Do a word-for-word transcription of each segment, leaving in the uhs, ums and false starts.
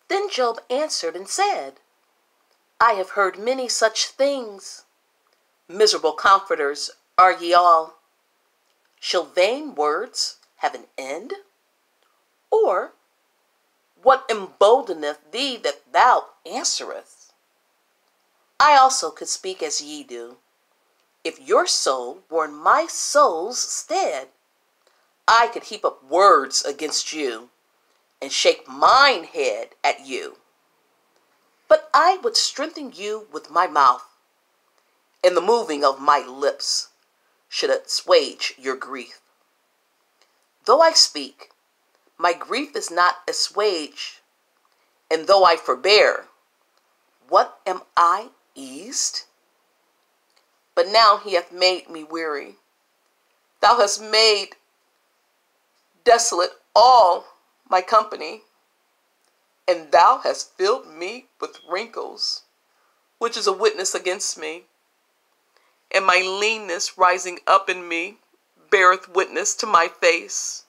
Then Job answered and said, I have heard many such things. Miserable comforters are ye all. Shall vain words have an end? Or what emboldeneth thee that thou answerest? I also could speak as ye do. If your soul were in my soul's stead, I could heap up words against you and shake mine head at you. But I would strengthen you with my mouth, and the moving of my lips should assuage your grief. Though I speak, my grief is not assuaged, and though I forbear, what am I eased? But now he hath made me weary. Thou hast made desolate all my company, and thou hast filled me with wrinkles, which is a witness against me. And my leanness rising up in me beareth witness to my face.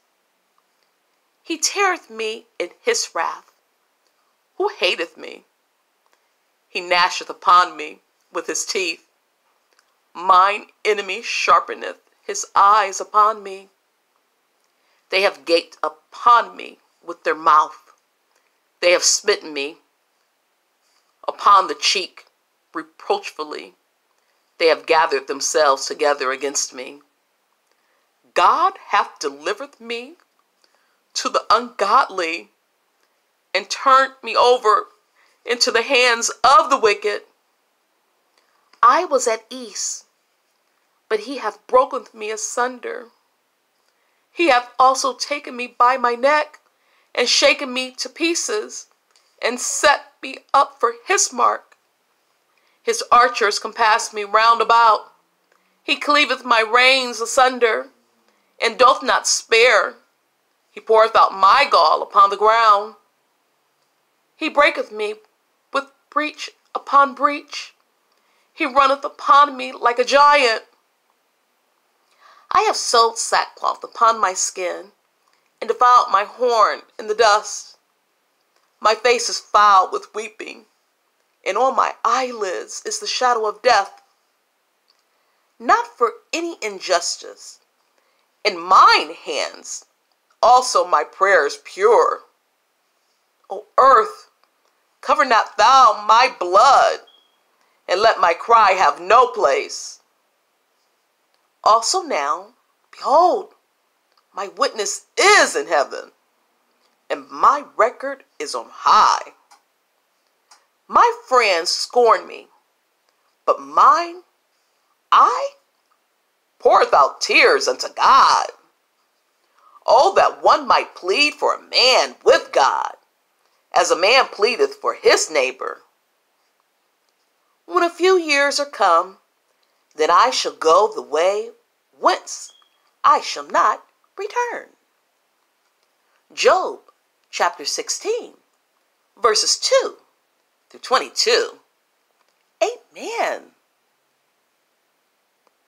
He teareth me in his wrath. Who hateth me? He gnasheth upon me with his teeth. Mine enemy sharpeneth his eyes upon me. They have gaped upon me with their mouth. They have smitten me upon the cheek reproachfully. They have gathered themselves together against me. God hath delivered me to the ungodly and turned me over into the hands of the wicked. I was at ease, but he hath broken me asunder. He hath also taken me by my neck and shaken me to pieces and set me up for his mark. His archers compass me round about. He cleaveth my reins asunder and doth not spare. He poureth out my gall upon the ground. He breaketh me with breach upon breach. He runneth upon me like a giant. I have sewed sackcloth upon my skin, and defiled my horn in the dust. My face is foul with weeping, and on my eyelids is the shadow of death. Not for any injustice. In mine hands also my prayer is pure. O earth, cover not thou my blood, and let my cry have no place. Also now, behold, my witness is in heaven, and my record is on high. My friends scorn me, but mine eye poureth out tears unto God. Oh, that one might plead for a man with God, as a man pleadeth for his neighbor. When a few years are come, then I shall go the way whence I shall not return. Job chapter sixteen, verses two through twenty-two. Amen.